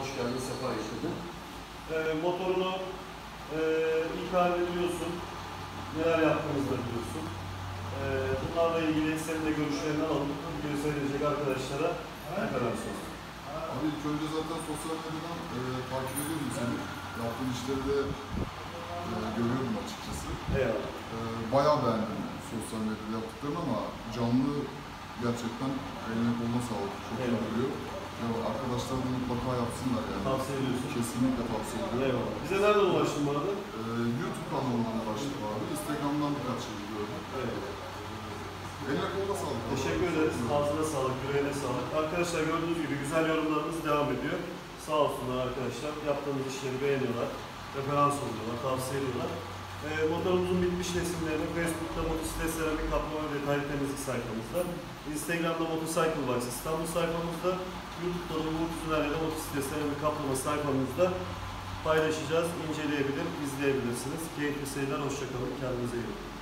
hoş geldin, sefa getirdin. Motorunu ilk halde biliyorsun, neler yaptığımızı da biliyorsun. Bunlarla ilgili senin de görüşlerini alalım. Videoyu seyredecek arkadaşlara referans olsun. Abi ilk önce zaten sosyal medyadan takip ediyorum seni. Yaptığın işleri de görüyorum açıkçası. Eyvallah. Bayağı beğendim sosyal medyada yaptıklarını ama canlı gerçekten eline koluna sağlık. Çok iyi duruyor. Ya arkadaşlar da mutlaka yapsınlar yani. Tavsiye ediyorsun. Kesinlikle tavsiye ediyorum. Eyvallah. Bize nereden ulaştın bu arada? YouTube kanalından ulaştım abi. Instagram'dan birkaç şey gördüm. Evet. Eline koluna sağlık. Teşekkür ederiz. Ağzına sağlık, yüreğine sağlık. Arkadaşlar gördüğünüz gibi güzel yorumlarımız devam ediyor. Sağ olsunlar arkadaşlar. Yaptığımız işleri beğeniyorlar. Referans oluyorlar, tavsiye ediyorlar. Motorumuzun bitmiş resimlerini Facebook'ta Motosiklet Seramik Kaplama ve Detaylı Temizlik sayfamızda, Instagram'da Motorcycle Box İstanbul sayfamızda, YouTube'da da Umut Tüner'le Motosiklet Seramik Kaplama sayfamızda paylaşacağız. İnceleyebilir, izleyebilirsiniz. Keyifli seyirler, hoşçakalın. Kendinize iyi bakın.